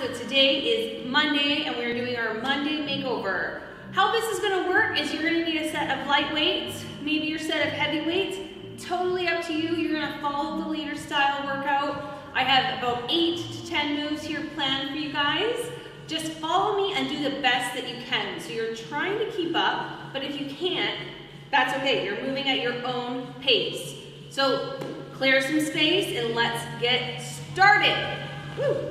So today is Monday and we're doing our Monday makeover. How this is going to work is you're going to need a set of light weights, maybe your set of heavy weights. Totally up to you. You're going to follow the leader style workout. I have about 8 to 10 moves here planned for you guys. Just follow me and do the best that you can. So you're trying to keep up, but if you can't, that's okay. You're moving at your own pace. So clear some space and let's get started. Woo.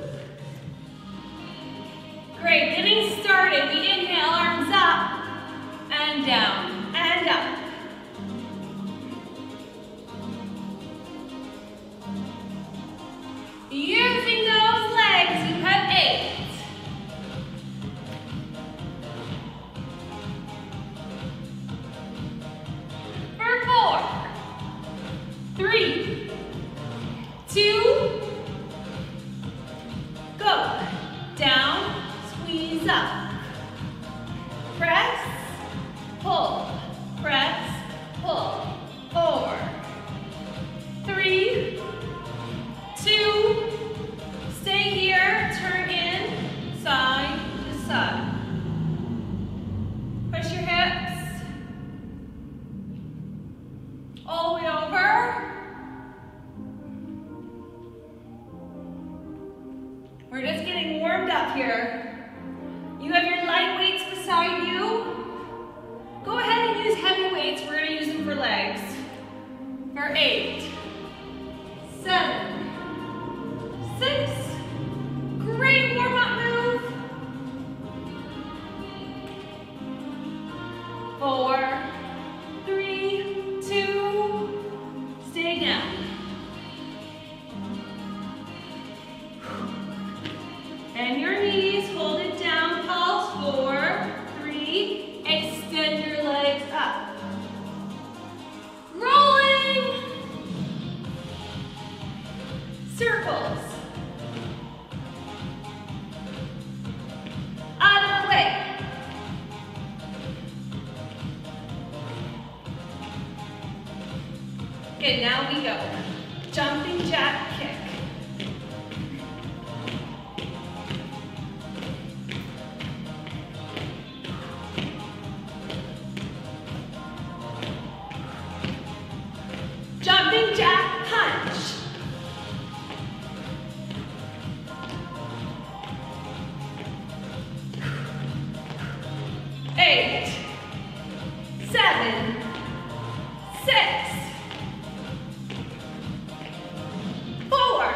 Great, getting started. We inhale, arms up and down and up. Using those legs, you have 8. For 4, 3, 2, go. Down, squeeze up. Press, pull, press, pull. 4, 3, 2, stay here, turn in, side to side. Push your hips all the way over. We're just getting warmed up here. You have your light weights beside you. Go ahead and use heavy weights. We're going to use them for legs. For 8, 7, 6. Great warm-up move. 4, 3, 2. Stay down. And your knees, hold it down, pulse. 4, 3, extend your legs up. Rolling. Circles. Out of the way. Okay, now we go. Jumping jack kick. Jumping jack punch. 8, 7, 6, 4,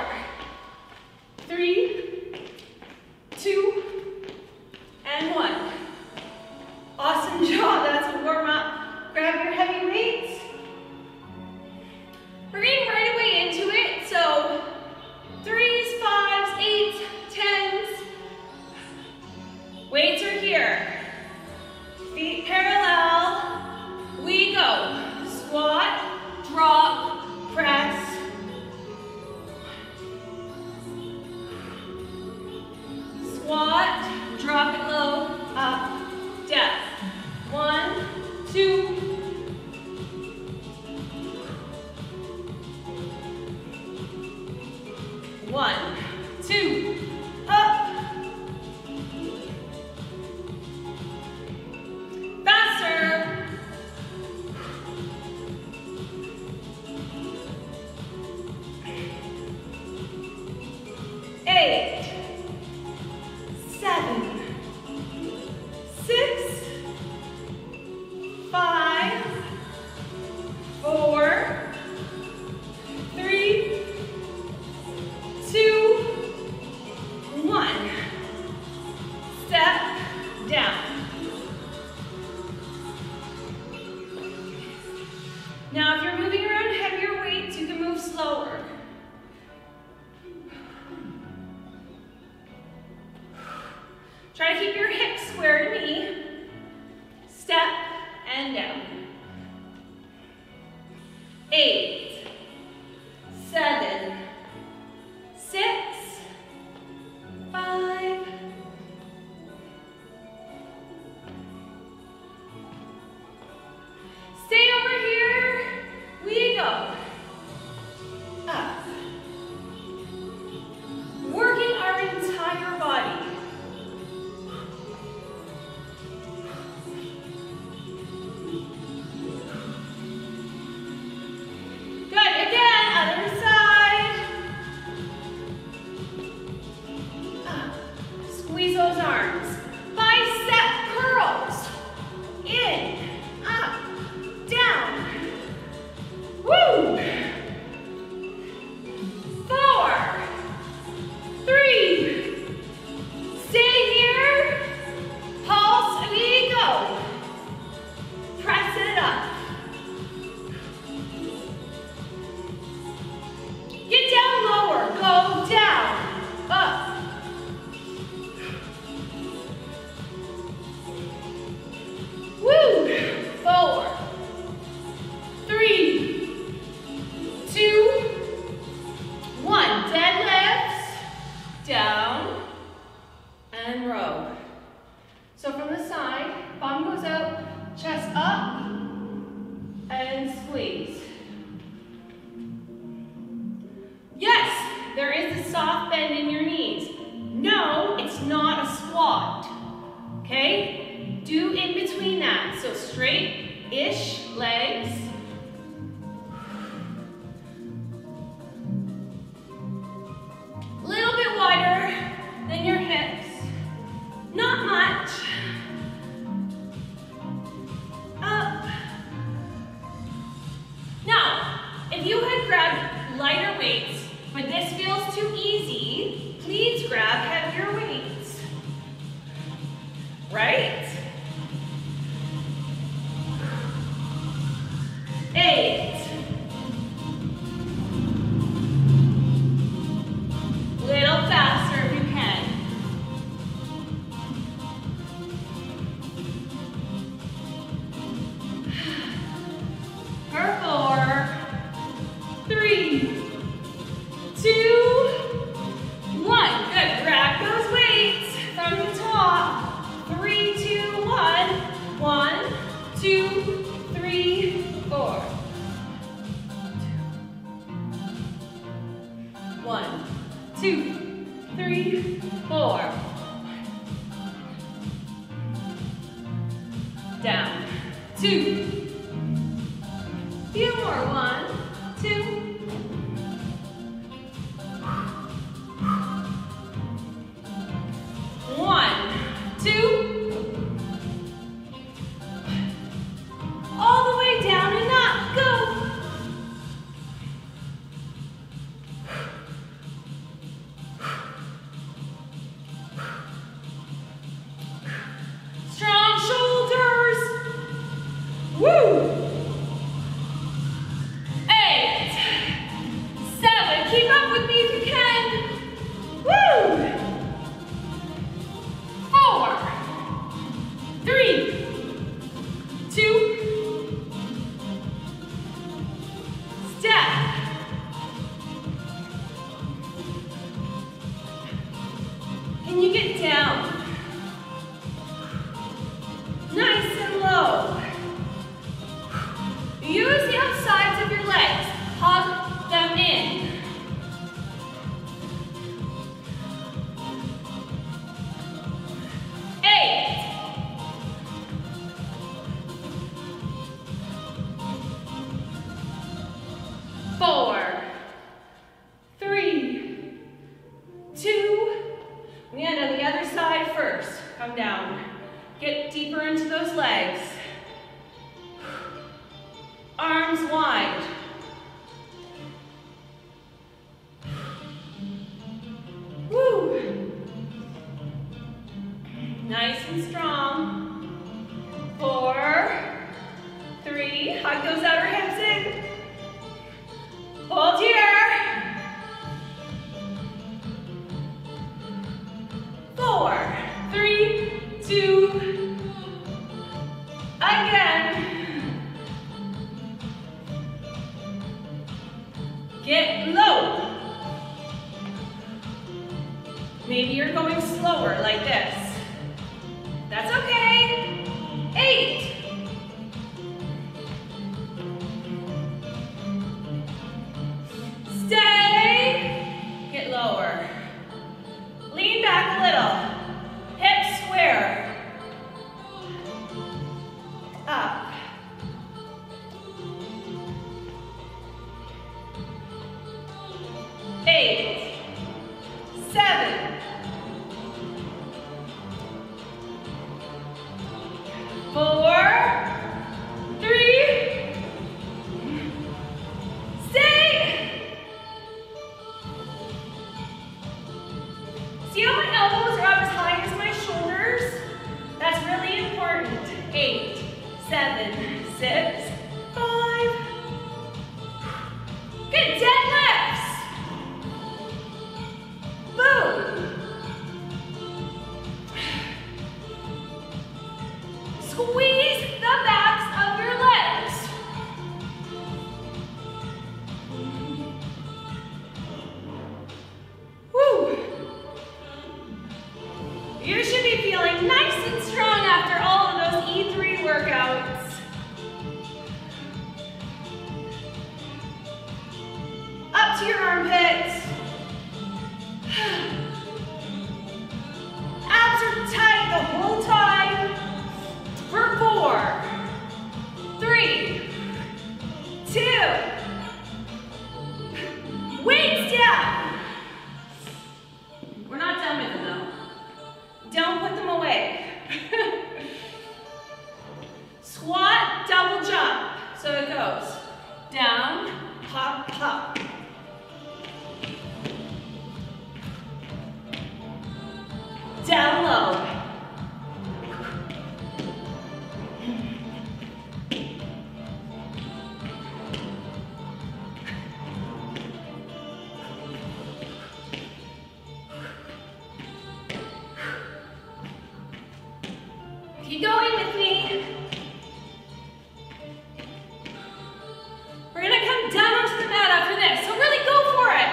3, 2, and 1. Awesome job. That's a warm up. Grab your heavy weights. We're getting right away into it. So 3s, 5s, 8s, 10s. Weights are here. Feet parallel. We go. Squat, drop, press. Squat, drop it low, up, down. 1, 2. 1, 2, up. Faster. 8, 7, 6, 5, 4, 3, 2, down, and row. So from the side, bum goes out, chest up, and squeeze. Yes, there is a soft bend in your knees. No, it's not a squat, okay? Do in between that. So straight-ish legs. A little bit wider than your hips. Not much. Up. Now, if you had grabbed lighter weights, but this feels too easy, please grab heavier weights. Right? 8. Little faster if you can. For 4, 3, 2, 1. Good. Grab those weights from the top. 3, 2, 1. 1, 2, 3, 4. 1, 2, 3, 4. Down. 2. Few more. 1, 2. 1, 2. All the way down and up. Go. Strong shoulders. Woo. 8, 7. Keep up with me if you can. Woo. 4, 3, 2. Step. Can you get down? Nice and low. Use the outsides of your legs. Hug them in. 8. 4, 3, 2. We end on the other side first. Come down. Get deeper into those legs. Arms wide. Woo. Nice and strong. 4, 3. Hug those outer hips in. Hold here. 4, 3, 2. Again. Get low. Maybe you're going slower like this. That's okay. 8. 'Stay. Get lower. Lean back a little. Hips square. Up. 8, 7, 4, 3, stay. See how my elbows are up as high as my shoulders? That's really important. 8, 7, 6, 5. Good deadlifts. Boom. Squeeze the backs of your legs. Woo. You should be feeling nice and strong after all of those E3 workouts. Up to your armpits. Abs are tight the whole time. For 4, 3, 2. Weights down. We're not done with them though. Don't put them away. Squat, double jump. So it goes down, hop, hop. Down low. Keep going with me. We're gonna come down onto the mat after this, so really go for it.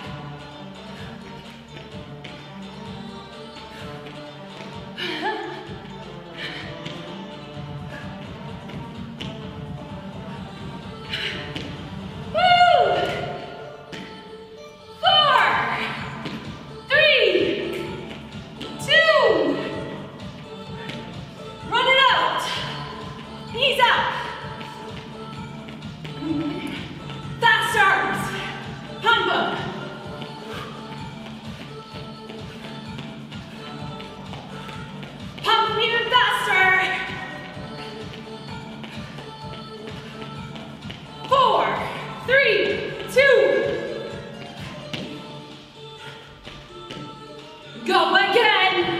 Go again.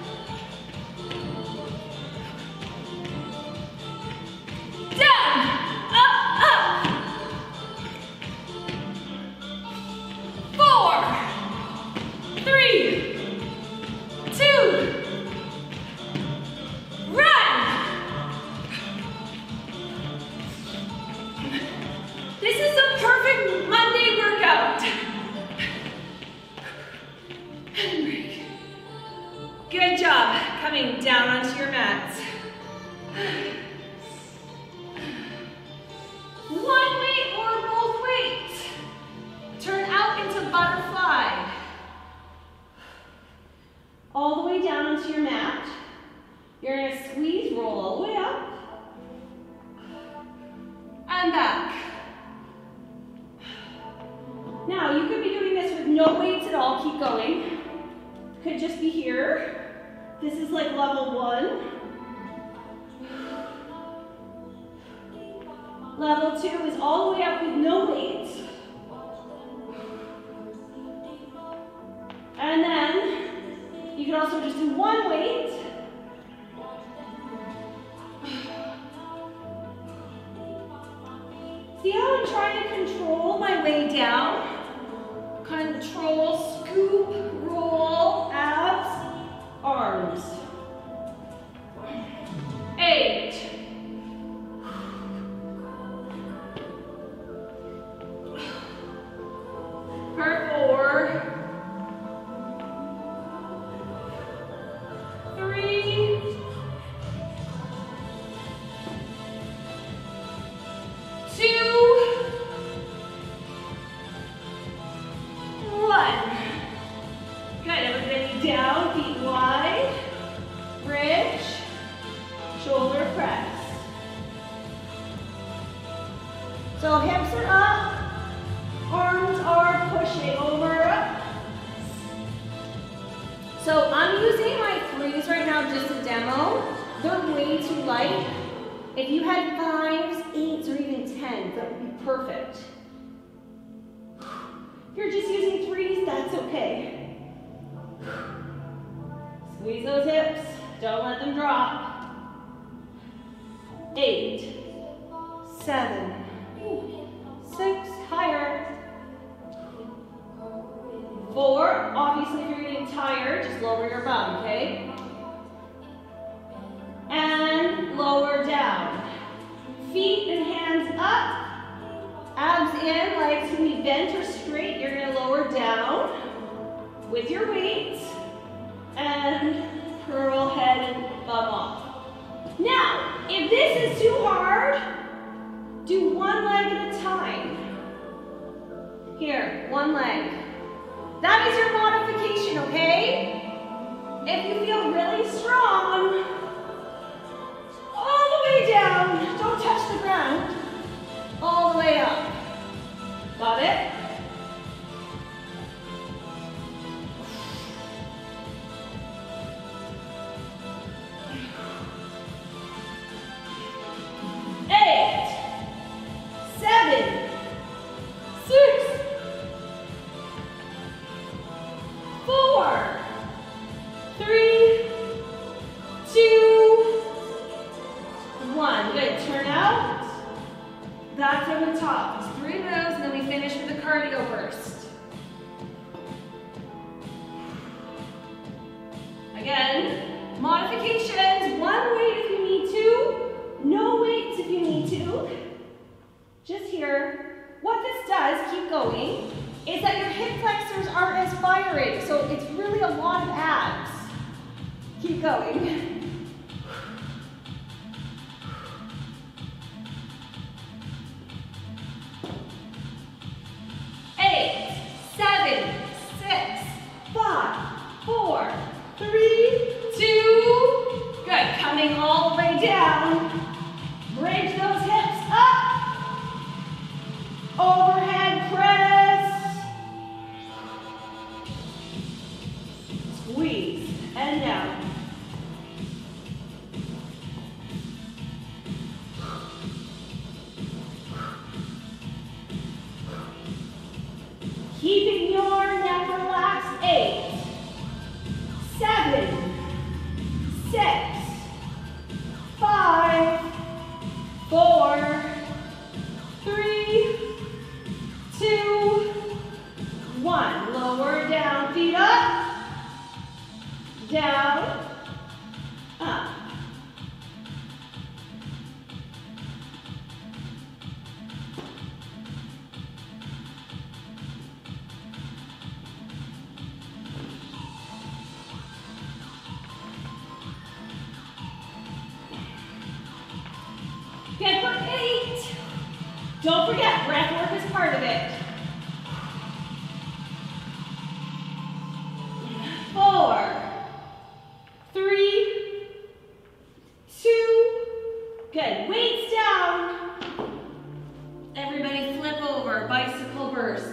Down, up, up. 4, 3, 2. Run. This is a perfect Monday workout. And break. Good job coming down onto your mats. One weight or both weights. Turn out into butterfly. All the way down onto your mat. You're going to squeeze, roll all the way up. And back. Now, you could be doing this with no weights at all. Keep going. Could just be here. This is like level 1. Level 2 is all the way up with no weights. And then you can also just do one weight. See how I'm trying to control my way down? Control, scoop, roll, abs, arms. 8. For 4. 3. 2. 1. Good, everybody down, feet wide, bridge, shoulder press. So hips are up, arms are pushing over. So I'm using my 3s right now just to demo. They're way too light. If you had 5s, 8s, or even 10s, that would be perfect. If you're just using 3s, that's okay. Squeeze those hips, don't let them drop. 8, 7, 6, higher. 4, obviously if you're getting tired, just lower your bum, okay? And lower down. Feet and hands up. Abs in, legs can be bent or straight. You're going to lower down with your weights and too hard, do one leg at a time. Here, one leg. That is your modification, okay? If you feel really strong, all the way down, don't touch the ground, all the way up. Got it? Back from the top. It's 3 moves, and then we finish with a cardio burst. Again, modifications. One weight if you need to. No weights if you need to. Just here. What this does, keep going, is that your hip flexors aren't as firing. So it's really a lot of abs. Keep going. 8, 7, 6, 5, 4, 3, 2. Good. Coming all the way down. Bridge those hips up. Overhead press. Squeeze and down. Keeping your neck relaxed. 8, 7, 6, 5, 4, 3, 2, 1. Lower down, feet up, down, up. Good for 8. Don't forget, breath work is part of it. 4, 3, 2. Good. Weights down. Everybody flip over. Bicycle bursts.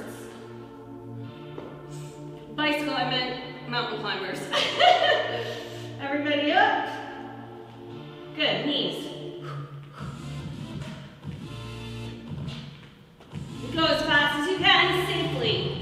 Bicycle, I meant mountain climbers. Everybody up. Good. Knees. Go as fast as you can, safely.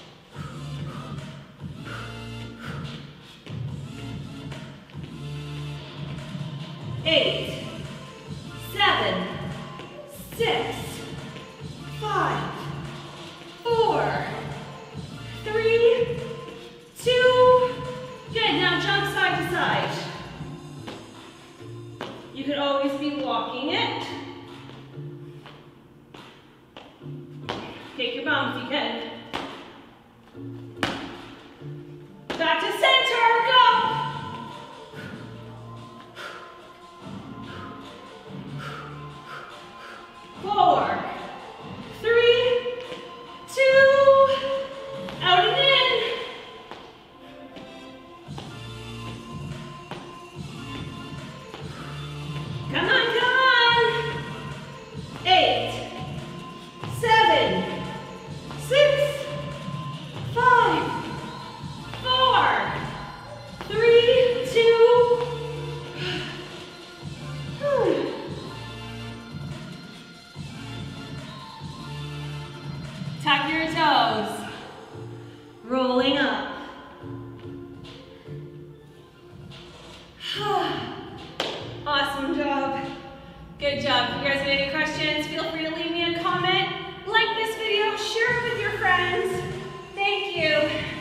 8, 7, 6, 5, 4, 3, 2. Good, now jump side to side. You could always be walking it. Take your bomb if you can. Back to center, go! 4, 3, 2, out and in. Come on, come on. 8, 7, 6, 5, 4, 3, 2. Tuck your toes. Rolling up. Awesome job. Good job. If you guys have any questions, feel free to leave me a comment. Like this video, share it with your friends. Thank you.